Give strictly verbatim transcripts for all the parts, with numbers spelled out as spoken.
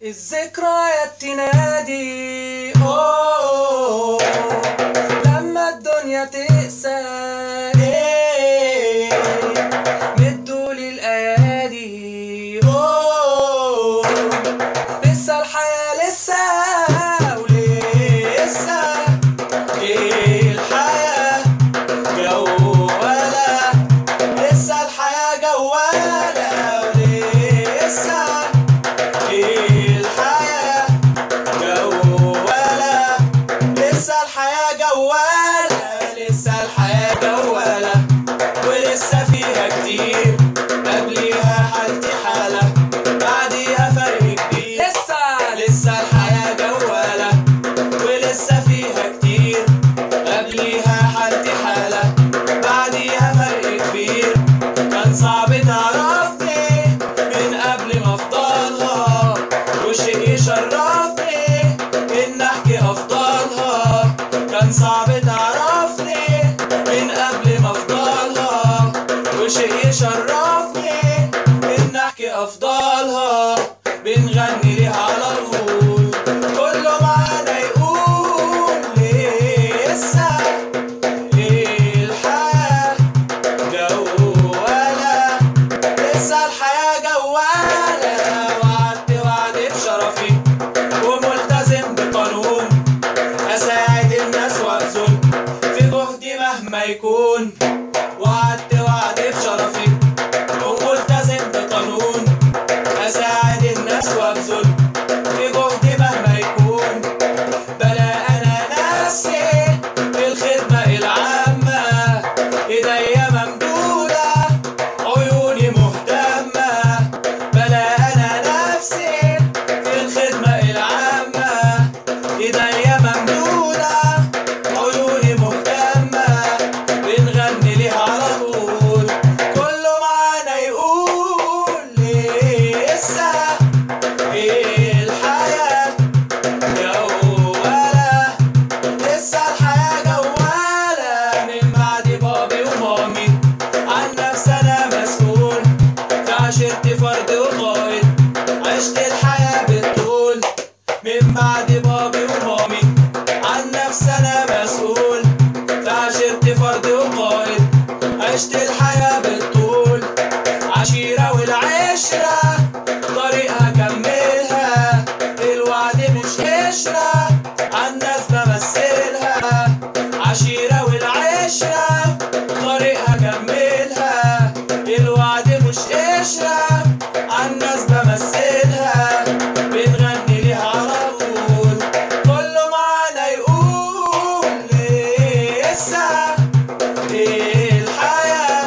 الذكريات تنادي أوه لما الدنيا تقسى إيه مدولي الأيادي أوه لسه الحياة لسه ولسه إيه الحياة جوالة لسه الحياة جوالة ولسه إيه الحياة جوالة لسه الحياة جوالة لسه الحياة جوالة ولسه فيها كتير قبليها حالتي حالة بعديها فرق كبير لسه لسه الحياة جوالة ولسه فيها كتير قبليها حالتي حالة بعديها فرق كبير كان صعب تعرفني من قبل ما افضلها وشيء يشرفني ان احكي افضلها كان صعب تعرفني من قبل ما افضلها وشيء يشرفني ان احكي افضلها بنغني ليها على طول كله معانا يقول لسه ايه الحياة جوالة لسه الحياة جوالة وعدت وعد بشرفي وملتزم بقانون اساعد الناس وابذل في جهدي مهما يكون وعدت وعد بشرفي وملتزم بقانون اساعد الناس وابذل في جهدي مهما يكون بلا انا نفسي الخدمة العامة ايديا ممدودة عيوني مهتمة بلا انا نفسي في الخدمة العامة ايديا ممدودة عيوني مهتمة بنغني ليها على طول كله معانا يقول لسه ايه الحياة جوالة لسه الحياة جوالة من بعد بابي ومامي عن نفسي انا مسؤول فعشرتي فرد وقائد عشت الحياة بالطول من بعد بابي ومامي عن نفسي انا مسؤول فعشرتي فرد وقائد عشت الحياة بالطول عشيرة والعشرة طريقها كملها الوعد مش قشرة عالناس بمثلها عشيرة والعشرة طريقها كملها الوعد مش قشرة عالناس بمثلها بنغني ليها على طول كله معانا يقول لسه ايه الحياة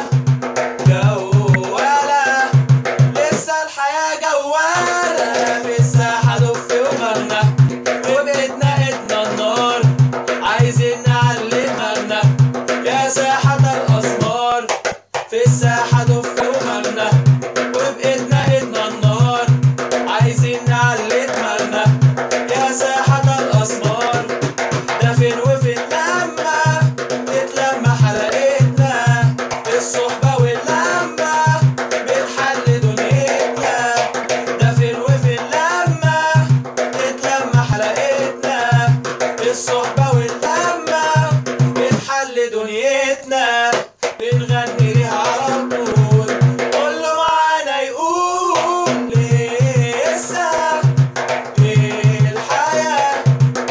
جوالة لسه الحياة جوالة في الساحة دف ومغنى وبإيدنا إيدنا النار عايزين نعلي دماغنا يا ساحة الأسمار في الساحة دف ومغنى وبإيدنا إيدنا النار عايزين نعلي دماغنا يا ساحة الأسمار ده فين وفين لما تتلمى حلقتنا الصحبة واللمة بتحل دنيتنا ده فين وفين لما تتلمى حلقتنا الصحبة واللمة بتحل دنيتنا بنغني ليها على طول كله معانا يقول لسه ايه الحياة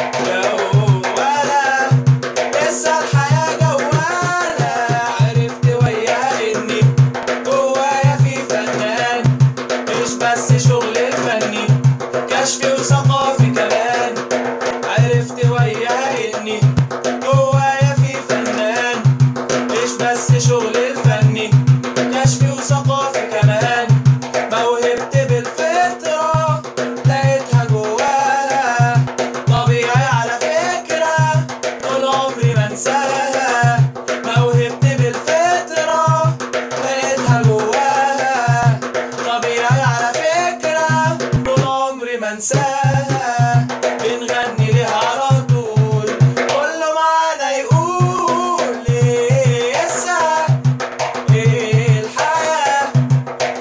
جوالة لسه الحياة جوالة عرفت وياها اني جوايا في فنان مش بس شغل الفني كشفي وثقافي كمان عرفت وياها اني جوايا في فنان مش بس شغل الفني كشفي وثقافي كمان موهبتي بالفطرة لقيتها جواها طبيعي على فكرة طول عمري منساها موهبتي بالفطرة لقيتها جواها طبيعي على فكرة طول عمري منساها بنغني ليها على طول كله معانا يقول لسه ايه الحياة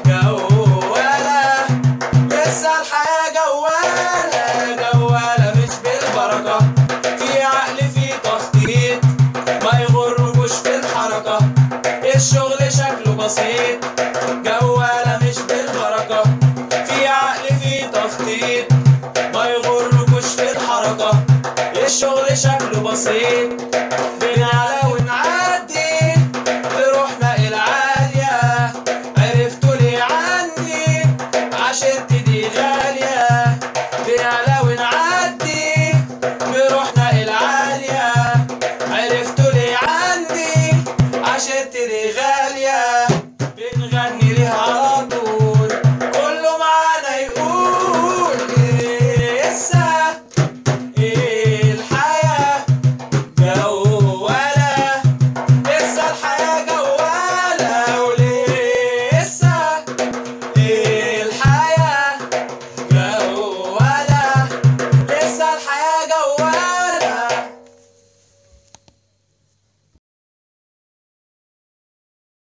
الشغل شكله بسيط، جوالة مش بالبركة، في عقل في تخطيط، ما يغركوش في الحركة. الشغل شكله بسيط، بنعلى ونعدي بروحنا العالية. عرفتوا ليه عني عشرتي دي غالية، بنعلى ونعدي بروحنا العالية. عرفتوا ليه عني عشرتي دي غالية.